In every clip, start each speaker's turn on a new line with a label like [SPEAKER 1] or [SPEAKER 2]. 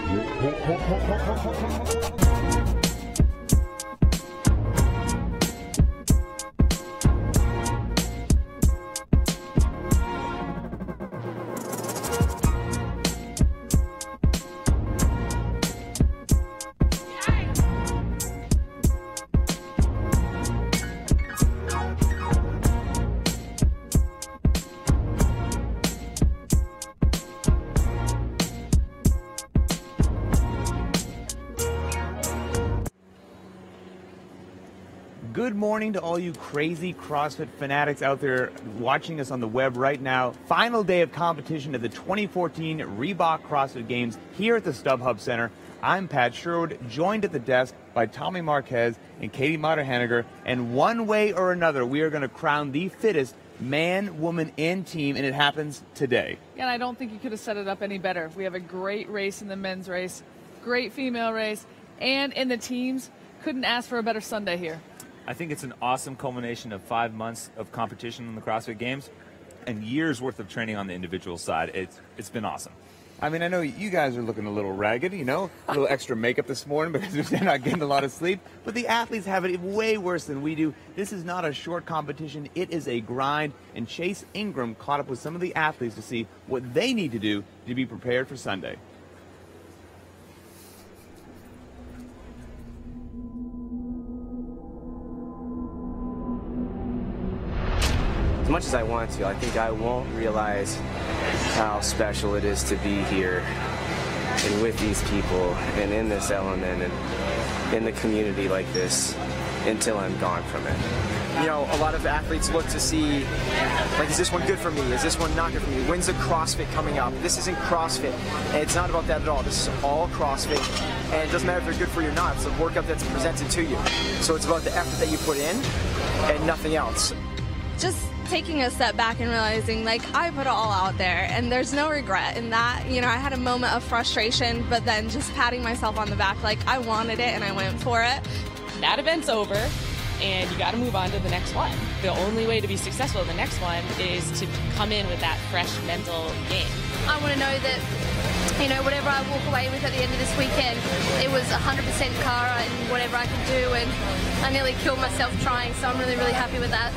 [SPEAKER 1] Good morning to all you crazy CrossFit fanatics out there watching us on the web right now. Final day of competition at the 2014 Reebok CrossFit Games here at the StubHub Center. I'm Pat Sherwood, joined at the desk by Tommy Marquez and Katie Motter-Henniger. And one way or another, we are going to crown the fittest man, woman, and team, and it happens today.
[SPEAKER 2] And I don't think you could have set it up any better. We have a great race in the men's race, great female race, and in the teams. Couldn't ask for a better Sunday here.
[SPEAKER 3] I think it's an awesome culmination of 5 months of competition in the CrossFit Games and years worth of training on the individual side. It's been awesome.
[SPEAKER 1] I mean, I know you guys are looking a little ragged, you know, a little extra makeup this morning because they're not getting a lot of sleep, but the athletes have it way worse than we do. This is not a short competition, it is a grind, and Chase Ingram caught up with some of the athletes to see what they need to do to be prepared for Sunday.
[SPEAKER 4] As much as I want to, I think I won't realize how special it is to be here and with these people and in this element and in the community like this until I'm gone from it.
[SPEAKER 5] You know, a lot of athletes look to see, like, is this one good for me? Is this one not good for me? When's the CrossFit coming up? This isn't CrossFit, and it's not about that at all. This is all CrossFit, and it doesn't matter if they're good for you or not. It's a workout that's presented to you. So it's about the effort that you put in and nothing else.
[SPEAKER 6] Just taking a step back and realizing, like, I put it all out there and there's no regret in that. You know, I had a moment of frustration, but then just patting myself on the back, like, I wanted it and I went for it.
[SPEAKER 7] That event's over and you got to move on to the next one. The only way to be successful in the next one is to come in with that fresh mental game.
[SPEAKER 8] I want to know that, you know, whatever I walk away with at the end of this weekend, it was 100% Cara and whatever I could do, and I nearly killed myself trying, so I'm really, really happy with that.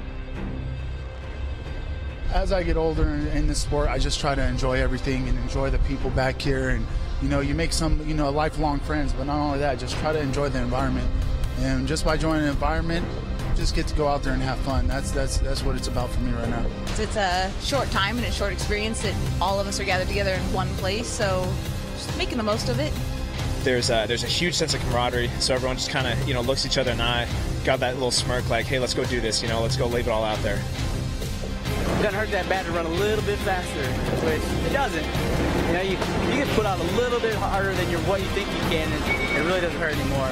[SPEAKER 9] As I get older in this sport, I just try to enjoy everything and enjoy the people back here. And, you know, you make some, you know, lifelong friends, but not only that, just try to enjoy the environment. And just by joining the environment, just get to go out there and have fun. That's what it's about for me right now.
[SPEAKER 10] It's a short time and a short experience that all of us are gathered together in one place, so just making the most of it.
[SPEAKER 11] There's a huge sense of camaraderie, so everyone just kind of, you know, looks each other in the eye, got that little smirk like, hey, let's go do this, you know, let's go leave it all out there.
[SPEAKER 12] It doesn't hurt that bad to run a little bit faster, which it doesn't. You know, you can put out a little bit harder than what you think you can, and it really doesn't hurt anymore.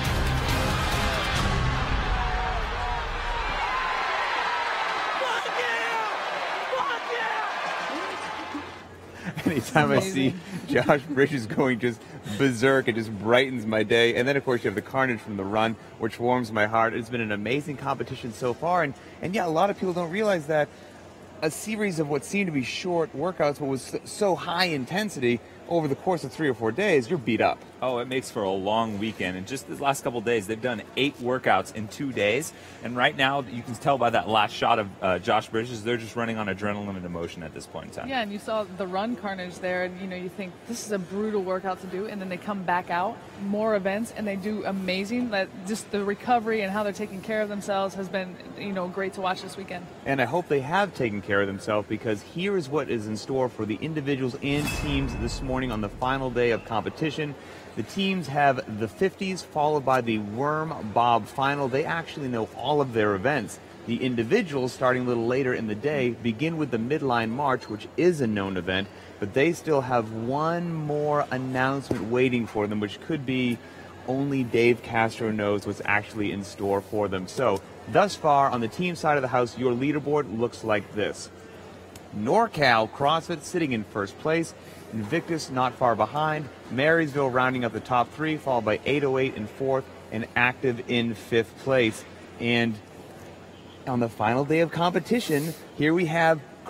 [SPEAKER 1] Anytime I see Josh Bridges going just berserk, it just brightens my day. And then, of course, you have the carnage from the run, which warms my heart. It's been an amazing competition so far. And yeah, a lot of people don't realize that a series of what seemed to be short workouts, but was so high intensity over the course of 3 or 4 days, you're beat up.
[SPEAKER 3] Oh, it makes for a long weekend. And just the last couple of days, they've done 8 workouts in 2 days. And right now, you can tell by that last shot of Josh Bridges, they're just running on adrenaline and emotion at this point in time.
[SPEAKER 2] Yeah, and you saw the run carnage there, and, you know, you think this is a brutal workout to do, and then they come back out, more events, and they do amazing. That just the recovery and how they're taking care of themselves has been, you know, great to watch this weekend.
[SPEAKER 1] And I hope they have taken care of themselves, because here is what is in store for the individuals and teams this morning on the final day of competition. The teams have the 50s followed by the Worm Bob final. They actually know all of their events. The individuals, starting a little later in the day, begin with the Midline March, which is a known event, but they still have one more announcement waiting for them, which could be only Dave Castro knows what's actually in store for them. So, thus far, on the team side of the house, your leaderboard looks like this. NorCal CrossFit sitting in first place, Invictus not far behind, Marysville rounding up the top 3, followed by 808 in 4th, and Active in 5th place. And on the final day of competition, here we have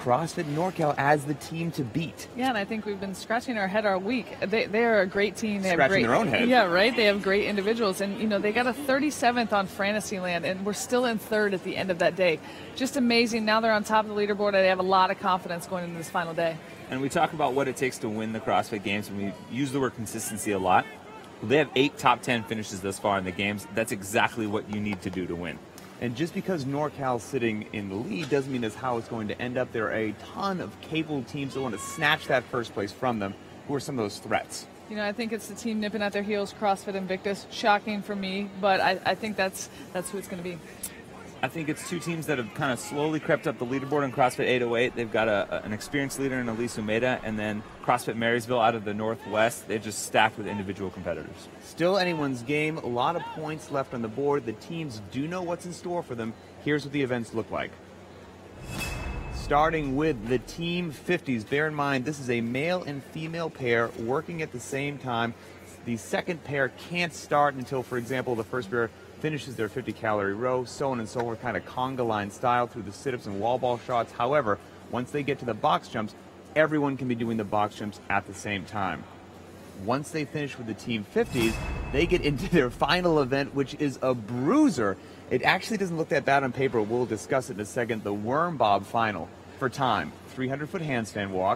[SPEAKER 1] CrossFit NorCal as the team to beat.
[SPEAKER 2] Yeah, and I think we've been scratching our head all week. They are a great team. They
[SPEAKER 1] Scratching
[SPEAKER 2] have
[SPEAKER 1] their own head.
[SPEAKER 2] Yeah, right. They have great individuals, and they got a 37th on Fantasyland, and we're still in third at the end of that day. Just amazing. Now they're on top of the leaderboard, and they have a lot of confidence going into this final day.
[SPEAKER 3] And we talk about what it takes to win the CrossFit Games, and we use the word consistency a lot. Well, they have 8 top 10 finishes thus far in the games. That's exactly what you need to do to win.
[SPEAKER 1] And just because NorCal's sitting in the lead doesn't mean that's how it's going to end up. There are a ton of capable teams that want to snatch that first place from them. Who are some of those threats?
[SPEAKER 2] I think it's the team nipping at their heels, CrossFit Invictus. Shocking for me, but I think that's who it's going to be.
[SPEAKER 3] I think it's 2 teams that have kind of slowly crept up the leaderboard in CrossFit 808. They've got an experienced leader in Elise Umeda, and then CrossFit Marysville out of the Northwest. They're just stacked with individual competitors.
[SPEAKER 1] Still anyone's game. A lot of points left on the board. The teams do know what's in store for them. Here's what the events look like. Starting with the Team 50s. Bear in mind, this is a male and female pair working at the same time. The second pair can't start until, for example, the first pair finishes their 50-calorie row, so on and so forth, kind of conga line style through the sit-ups and wall ball shots. However, once they get to the box jumps, everyone can be doing the box jumps at the same time. Once they finish with the Team 50s, they get into their final event, which is a bruiser. It actually doesn't look that bad on paper. We'll discuss it in a second. The Worm Bob final for time. 300-foot handstand walk,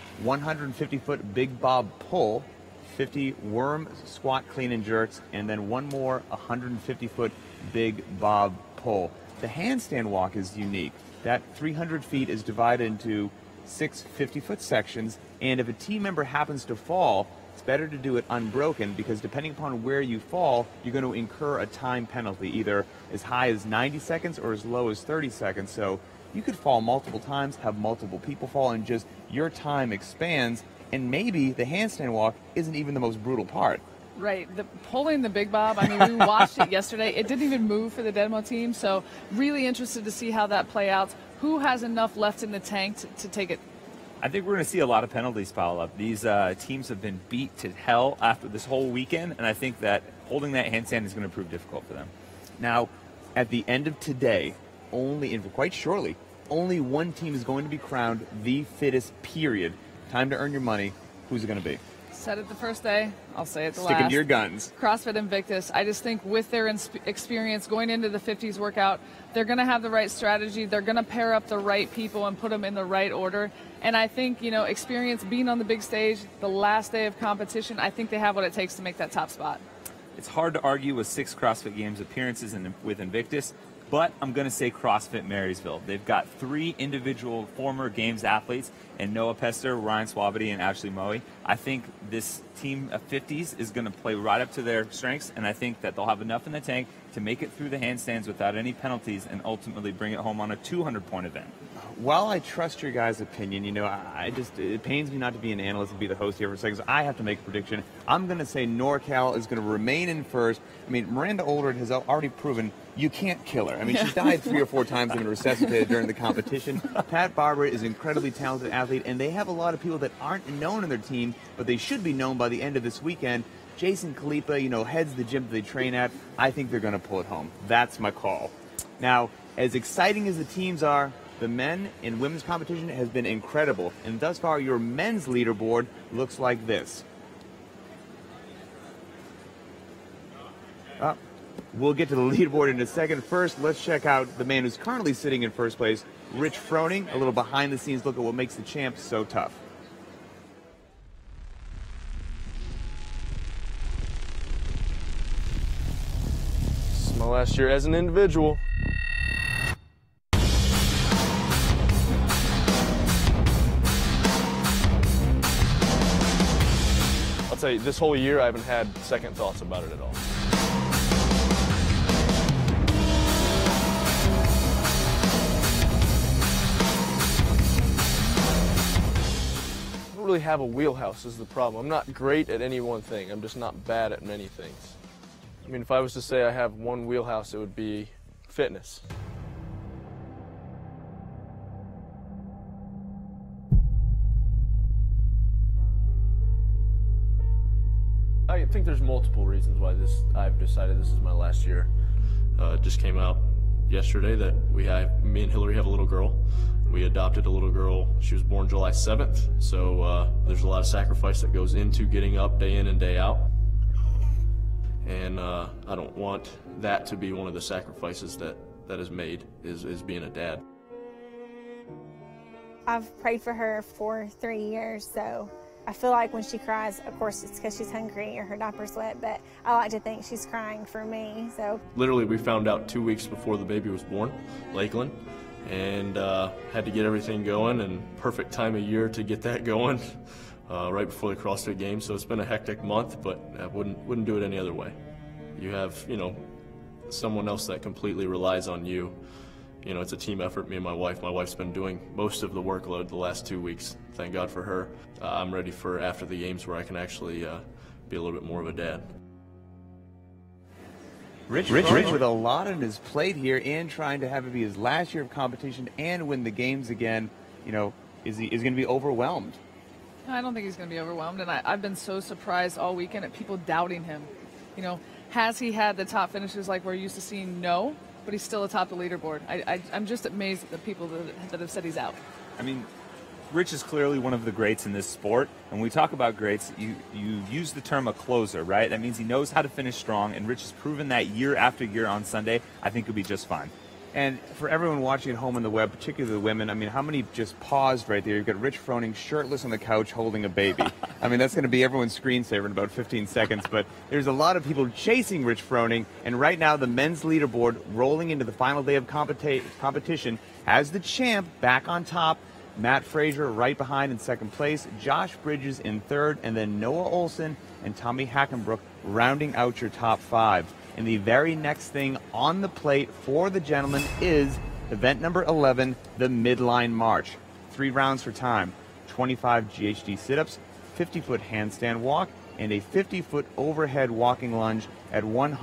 [SPEAKER 1] 150-foot big bob pull, 50 worm squat clean and jerks, and then one more 150-foot big bob pull. The handstand walk is unique. That 300 feet is divided into 6 50-foot sections, and if a team member happens to fall, it's better to do it unbroken, because depending upon where you fall, you're going to incur a time penalty, either as high as 90 seconds or as low as 30 seconds. So you could fall multiple times, have multiple people fall, and just your time expands. And maybe the handstand walk isn't even the most brutal part.
[SPEAKER 2] Right. Pulling the big bob, I mean, we watched it yesterday. It didn't even move for the Denmo team, so really interested to see how that play out. Who has enough left in the tank to take it?
[SPEAKER 3] I think we're going to see a lot of penalties pile up. These teams have been beat to hell after this whole weekend, and I think that holding that handstand is going to prove difficult for them.
[SPEAKER 1] Now, at the end of today, quite shortly, only one team is going to be crowned the fittest, period. Time to earn your money. Who's it going to be?
[SPEAKER 2] Said it the first day. I'll say it the last.
[SPEAKER 1] Sticking to your guns.
[SPEAKER 2] CrossFit Invictus. I just think with their experience going into the 50s workout, they're going to have the right strategy. They're going to pair up the right people and put them in the right order. And I think, experience being on the big stage, the last day of competition, I think they have what it takes to make that top spot.
[SPEAKER 3] It's hard to argue with 6 CrossFit Games appearances with Invictus, but I'm going to say CrossFit Marysville. They've got 3 individual former Games athletes, and Noah Pester, Ryan Swabity, and Ashley Moe. I think this team of 50s is going to play right up to their strengths, and I think that they'll have enough in the tank to make it through the handstands without any penalties and ultimately bring it home on a 200-point event.
[SPEAKER 1] While I trust your guys' opinion, it pains me not to be an analyst and be the host here for a second, so I have to make a prediction. I'm going to say NorCal is going to remain in first. I mean, Miranda Oldred has already proven you can't kill her. I mean, she's died 3 or 4 times and been resuscitated during the competition. Pat Barber is an incredibly talented athlete, and they have a lot of people that aren't known in their team, but they should be known by the end of this weekend. Jason Kalipa, heads the gym that they train at. I think they're going to pull it home. That's my call. Now, as exciting as the teams are, the men and women's competition has been incredible. And thus far, your men's leaderboard looks like this. We'll get to the leaderboard in a second. First, let's check out the man who's currently sitting in first place, Rich Froning. A little behind-the-scenes look at what makes the champ so tough.
[SPEAKER 13] This is my last year as an individual. I'll tell you, this whole year I haven't had second thoughts about it at all. I don't really have a wheelhouse is the problem. I'm not great at any one thing. I'm just not bad at many things. I mean, if I was to say I have one wheelhouse, it would be fitness. I think there's multiple reasons why I've decided this is my last year. It just came out yesterday that me and Hillary have a little girl. We adopted a little girl. She was born July 7th, so there's a lot of sacrifice that goes into getting up day in and day out. And I don't want that to be one of the sacrifices that is made, is being a dad.
[SPEAKER 14] I've prayed for her for 3 years, so I feel like when she cries, of course it's because she's hungry or her diaper's wet, but I like to think she's crying for me. So
[SPEAKER 13] literally, we found out 2 weeks before the baby was born, Lakeland, and had to get everything going, and perfect time of year to get that going, right before the CrossFit Games. So it's been a hectic month, but I wouldn't do it any other way. You have, someone else that completely relies on you. It's a team effort, me and my wife. My wife's been doing most of the workload the last 2 weeks. Thank God for her. I'm ready for after the games where I can actually be a little bit more of a dad.
[SPEAKER 1] Rich with a lot on his plate here and trying to have it be his last year of competition and win the games again. Is going to be overwhelmed?
[SPEAKER 2] I don't think he's going to be overwhelmed, and I've been so surprised all weekend at people doubting him. Has he had the top finishes like we're used to seeing? No. But he's still atop the leaderboard. I'm just amazed at the people that have said he's out.
[SPEAKER 3] I mean, Rich is clearly one of the greats in this sport. And when we talk about greats, you use the term a closer, right? That means he knows how to finish strong, and Rich has proven that year after year on Sunday. I think he'll be just fine.
[SPEAKER 1] And for everyone watching at home on the web, particularly the women, I mean, how many just paused right there? You've got Rich Froning shirtless on the couch holding a baby. I mean, that's going to be everyone's screensaver in about 15 seconds. But there's a lot of people chasing Rich Froning. And right now, the men's leaderboard rolling into the final day of competition has the champ back on top. Matt Frazier right behind in second place. Josh Bridges in third. And then Noah Olson and Tommy Hackenbrook rounding out your top five. And the very next thing on the plate for the gentlemen is event number 11, the Midline March. 3 rounds for time, 25 GHD sit-ups, 50-foot handstand walk, and a 50-foot overhead walking lunge at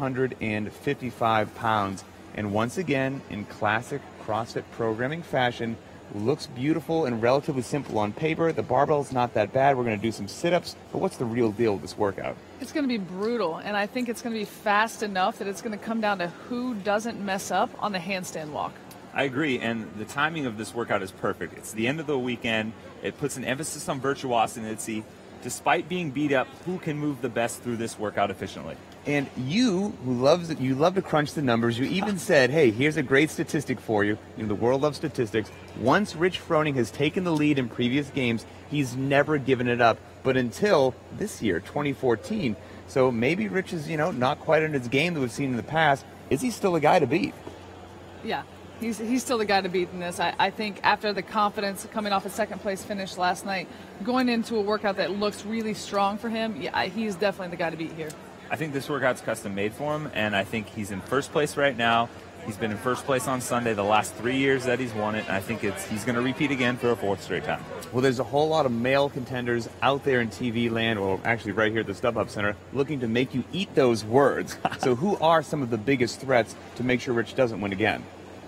[SPEAKER 1] 155 pounds. And once again, in classic CrossFit programming fashion, looks beautiful and relatively simple on paper. The barbell's not that bad. We're going to do some sit-ups, but what's the real deal with this workout?
[SPEAKER 2] It's going to be brutal, and I think it's going to be fast enough that it's going to come down to who doesn't mess up on the handstand walk.
[SPEAKER 3] I agree, and the timing of this workout is perfect. It's the end of the weekend. It puts an emphasis on virtuosity. Despite being beat up, who can move the best through this workout efficiently?
[SPEAKER 1] And you love to crunch the numbers. You even said, hey, here's a great statistic for you. The world loves statistics. Once Rich Froning has taken the lead in previous games, he's never given it up. But until this year, 2014. So maybe Rich is, not quite in his game that we've seen in the past. Is he still a guy to beat?
[SPEAKER 2] Yeah. He's still the guy to beat in this. I think after the confidence coming off a second-place finish last night, going into a workout that looks really strong for him, he's definitely the guy to beat here.
[SPEAKER 3] I think this workout's custom-made for him, and I think he's in first place right now. He's been in first place on Sunday the last 3 years that he's won it, and I think he's going to repeat again for a 4th straight time.
[SPEAKER 1] Well, there's a whole lot of male contenders out there in TV land, or actually right here at the StubHub Center, looking to make you eat those words. So who are some of the biggest threats to make sure Rich doesn't win again?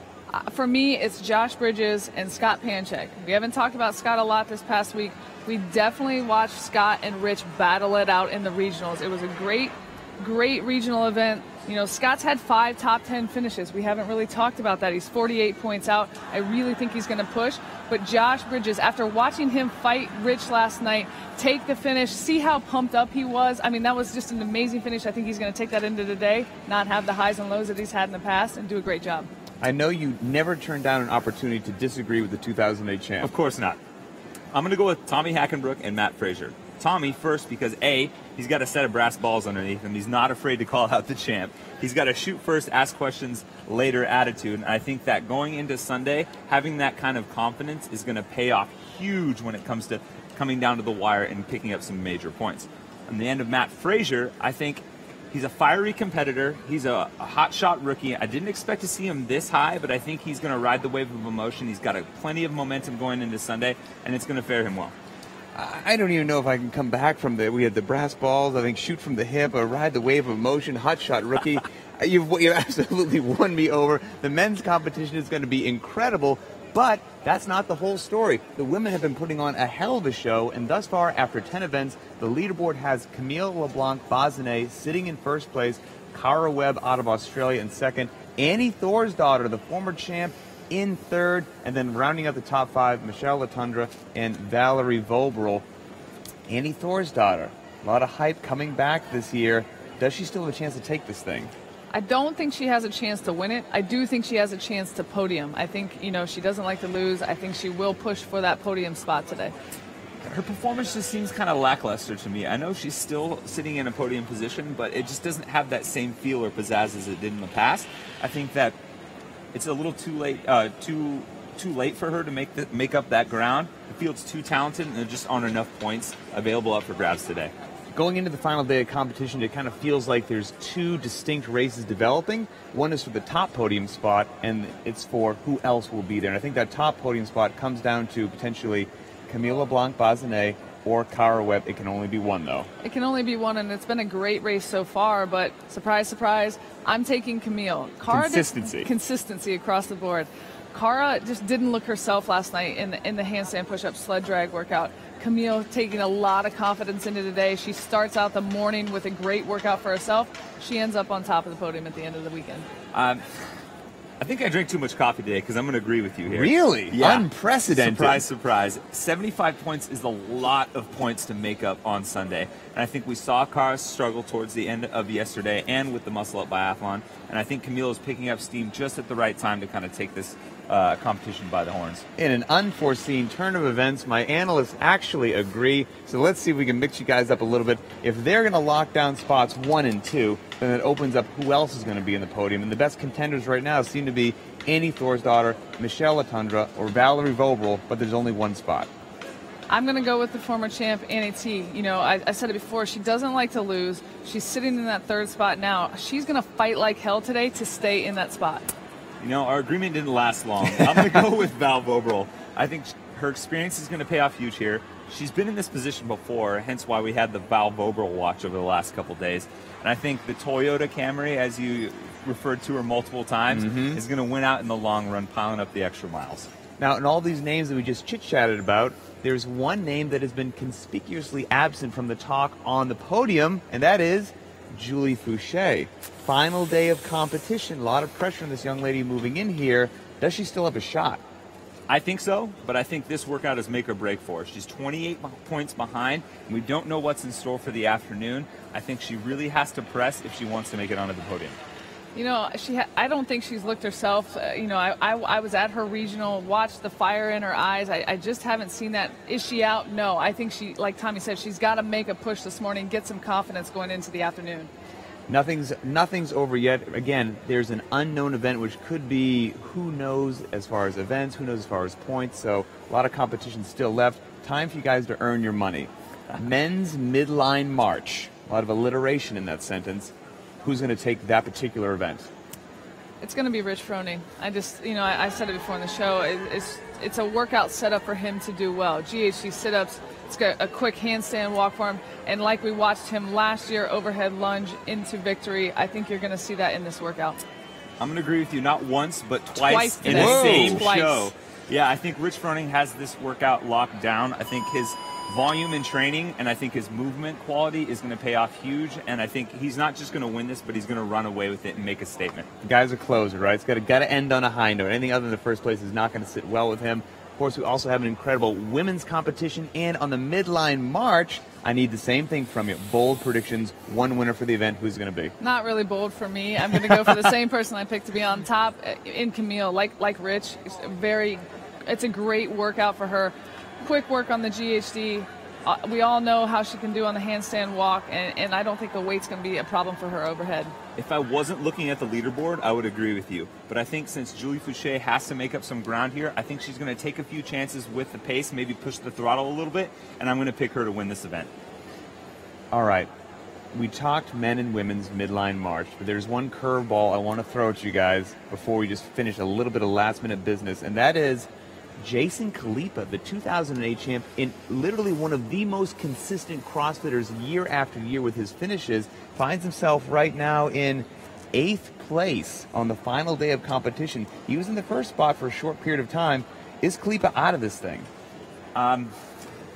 [SPEAKER 2] For me, it's Josh Bridges and Scott Panchik. We haven't talked about Scott a lot this past week. We definitely watched Scott and Rich battle it out in the regionals. It was a great regional event. Scott's had 5 top 10 finishes. We haven't really talked about that. He's 48 points out. I really think he's going to push. But Josh Bridges, after watching him fight Rich last night, take the finish, see how pumped up he was. I mean, that was just an amazing finish. I think he's going to take that into today, not have the highs and lows that he's had in the past, and do a great job.
[SPEAKER 1] I know you never turned down an opportunity to disagree with the 2008 champ.
[SPEAKER 3] Of course not. I'm going to go with Tommy Hackenbrook and Matt Frazier. Tommy first because A, he's got a set of brass balls underneath him. He's not afraid to call out the champ. He's got a shoot first, ask questions later attitude. And I think that going into Sunday, having that kind of confidence is going to pay off huge when it comes to coming down to the wire and picking up some major points. On the end of Matt Frazier, I think he's a fiery competitor. He's a hot shot rookie. I didn't expect to see him this high, but I think he's going to ride the wave of emotion. He's got plenty of momentum going into Sunday, and it's going to fare him well.
[SPEAKER 1] I don't even know if I can come back from we had the brass balls, I think shoot from the hip, or ride the wave of emotion, hot shot rookie. You've absolutely won me over. The men's competition is going to be incredible, but that's not the whole story. The women have been putting on a hell of a show, and thus far, after 10 events, the leaderboard has Camille LeBlanc-Bazinet sitting in first place, Cara Webb out of Australia in second, Annie Thorisdottir, the former champ, in third, and then rounding out the top 5, Michelle Letendre and Valerie Vobril. Annie Thorisdottir, a lot of hype coming back this year. Does she still have a chance to take this thing?
[SPEAKER 2] I don't think she has a chance to win it. I do think she has a chance to podium. I think, she doesn't like to lose. I think she will push for that podium spot today.
[SPEAKER 3] Her performance just seems kind of lackluster to me. I know she's still sitting in a podium position, but it just doesn't have that same feel or pizzazz as it did in the past. I think that it's a little too late, too late for her to make up that ground. The field's too talented, and there just aren't enough points available up for grabs today.
[SPEAKER 1] Going into the final day of competition, it kind of feels like there's 2 distinct races developing. One is for the top podium spot, and it's for who else will be there. And I think that top podium spot comes down to potentially Camille LeBlanc-Bazinet or Cara Webb. It can only be one, though.
[SPEAKER 2] It can only be one, and it's been a great race so far, but surprise, surprise, I'm taking Camille. Consistency across the board. Cara just didn't look herself last night in the handstand push-up sled drag workout. Camille taking a lot of confidence into today. She starts out the morning with a great workout for herself. She ends up on top of the podium at the end of the weekend.
[SPEAKER 3] I think I drank too much coffee today because I'm going to agree with you here.
[SPEAKER 1] Really?
[SPEAKER 3] Yeah.
[SPEAKER 1] Unprecedented.
[SPEAKER 3] Surprise, surprise. 75 points is a lot of points to make up on Sunday. And I think we saw Cara struggle towards the end of yesterday and with the Muscle Up Biathlon. And I think Camille is picking up steam just at the right time to kind of take this competition by the horns.
[SPEAKER 1] In an unforeseen turn of events, my analysts actually agree. So let's see if we can mix you guys up a little bit. If they're going to lock down spots 1 and 2, then it opens up who else is going to be in the podium. And the best contenders right now seem to be Annie Thorisdottir, Michelle Letendre, or Valerie Vobril, but there's only one spot.
[SPEAKER 2] I'm going to go with the former champ, Annie T. I said it before, she doesn't like to lose. She's sitting in that 3rd spot now. She's going to fight like hell today to stay in that spot.
[SPEAKER 3] Our agreement didn't last long. I'm going to go with Val Vobril. I think her experience is going to pay off huge here. She's been in this position before, hence why we had the Val Vobril watch over the last couple days. And I think the Toyota Camry, as you referred to her multiple times, is going to win out in the long run, piling up the extra miles.
[SPEAKER 1] Now, in all these names that we just chit-chatted about, there's one name that has been conspicuously absent from the talk on the podium, and that is Julie Fouché. Final day of competition. A lot of pressure on this young lady moving in here. Does she still have a shot?
[SPEAKER 3] I think so, but I think this workout is make or break for her. She's 28 points behind, and we don't know what's in store for the afternoon. I think she really has to press if she wants to make it onto the podium.
[SPEAKER 2] I don't think she's looked herself. I was at her regional, watched the fire in her eyes. I just haven't seen that. Is she out? No. I think she, like Tommy said, she's got to make a push this morning, get some confidence going into the afternoon.
[SPEAKER 1] Nothing's over yet. Again, there's an unknown event, which could be who knows as far as events, who knows as far as points. So a lot of competition still left. Time for you guys to earn your money. Men's midline march. A lot of alliteration in that sentence. Who's going to take that particular event?
[SPEAKER 2] It's going to be Rich Froning. I said it before in the show. It's a workout set up for him to do well. GHD sit-ups. It's got a quick handstand walk for him. And like we watched him last year, overhead lunge into victory. I think you're going to see that in this workout.
[SPEAKER 3] I'm going to agree with you, not once, but twice in the same show. Yeah, I think Rich Froning has this workout locked down. I think his volume in training and I think his movement quality is going to pay off huge. And I think he's not just going to win this, but he's going to run away with it and make a statement.
[SPEAKER 1] The guy's a closer, right? It's got to end on a high note. Anything other than the first place is not going to sit well with him. Of course, we also have an incredible women's competition. And on the midline march, I need the same thing from you. Bold predictions, one winner for the event. Who's going to be?
[SPEAKER 2] Not really bold for me. I'm going to go for the same person I picked to be on top in Camille, like Rich. It's a great workout for her. Quick work on the GHD. We all know how she can do on the handstand walk, and I don't think the weight's going to be a problem for her overhead.
[SPEAKER 3] If I wasn't looking at the leaderboard, I would agree with you. But I think since Julie Fouché has to make up some ground here, I think she's going to take a few chances with the pace, maybe push the throttle a little bit, and I'm going to pick her to win this event.
[SPEAKER 1] All right. We talked men and women's midline march, but there's one curveball I want to throw at you guys before we just finish a little bit of last-minute business, and that is Jason Khalipa, the 2008 champ, in literally one of the most consistent CrossFitters year after year with his finishes, finds himself right now in 8th place on the final day of competition. He was in the first spot for a short period of time. Is Khalipa out of this thing?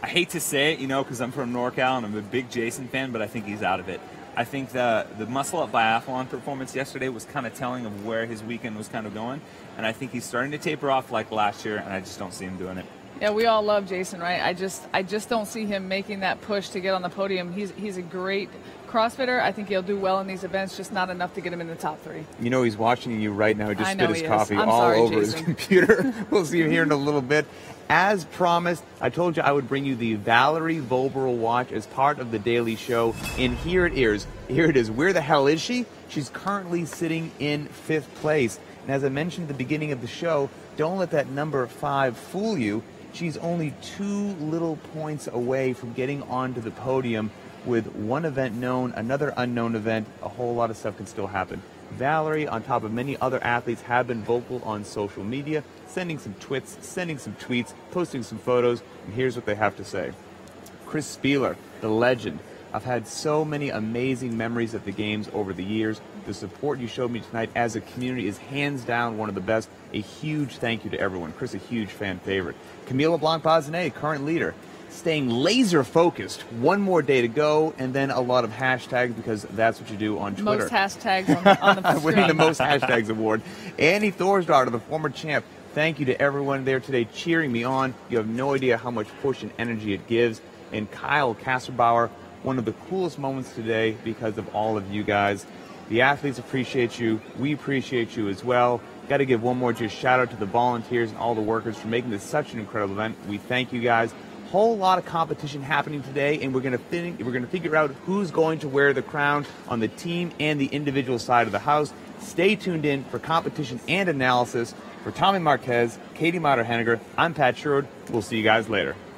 [SPEAKER 3] I hate to say it, because I'm from NorCal and I'm a big Jason fan, but I think he's out of it. I think the Muscle Up Biathlon performance yesterday was kind of telling of where his weekend was kind of going, and I think he's starting to taper off like last year, and I just don't see him doing it.
[SPEAKER 2] Yeah, we all love Jason, right? I just don't see him making that push to get on the podium. He's a great CrossFitter. I think he'll do well in these events, just not enough to get him in the top 3.
[SPEAKER 1] He's watching you right now. He just spit his coffee all
[SPEAKER 2] sorry,
[SPEAKER 1] over
[SPEAKER 2] Jason.
[SPEAKER 1] his computer. We'll see him here in a little bit. As promised, I told you I would bring you the Valerie Voboril watch as part of the Daily Show, and here it is. Here it is. Where the hell is she? She's currently sitting in 5th place. And as I mentioned at the beginning of the show, don't let that number 5 fool you. She's only 2 little points away from getting onto the podium. With one event known, another unknown event, a whole lot of stuff can still happen. Valerie, on top of many other athletes, have been vocal on social media, sending some twits, sending some tweets, posting some photos, and here's what they have to say. Chris Spieler, the legend. I've had so many amazing memories at the games over the years. The support you showed me tonight as a community is hands down one of the best. A huge thank you to everyone. Chris, a huge fan favorite. Camille LeBlanc-Bazinet, current leader. Staying laser focused. One more day to go, and then a lot of hashtags because that's what you do on Twitter.
[SPEAKER 2] Most hashtags on the screen.
[SPEAKER 1] Winning the most hashtags award. Annie Thorsdottir, the former champ. Thank you to everyone there today cheering me on. You have no idea how much push and energy it gives. And Kyle Kasserbauer, one of the coolest moments today because of all of you guys. The athletes appreciate you. We appreciate you as well. Got to give one more just shout out to the volunteers and all the workers for making this such an incredible event. We thank you guys. Whole lot of competition happening today, and we're going to figure out who's going to wear the crown on the team and the individual side of the house. Stay tuned in for competition and analysis. For Tommy Marquez, Katie Motter-Henniger, I'm Pat Sherwood. We'll see you guys later.